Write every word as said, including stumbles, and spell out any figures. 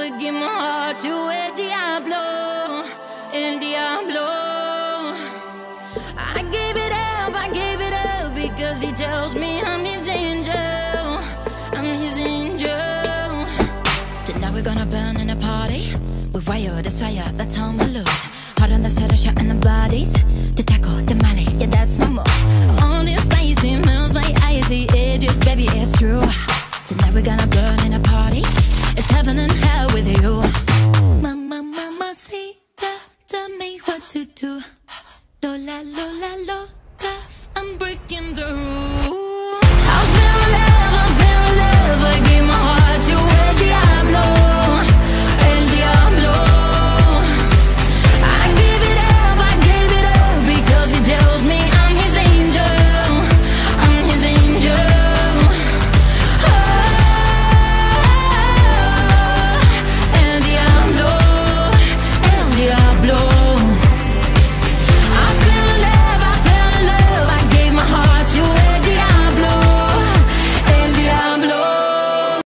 never give my heart to El Diablo, El Diablo. I gave it up, I gave it up because he tells me I'm his angel, I'm his angel. Tonight we're gonna burn in a party. We wire this fire, that's how we lose. Hard on the set of shot in the bodies. To tackle the Mali, yeah that's my move. All this spicy melts my icy edges, baby it's true. Tonight we're gonna burn in a party. It's heaven and hell with you.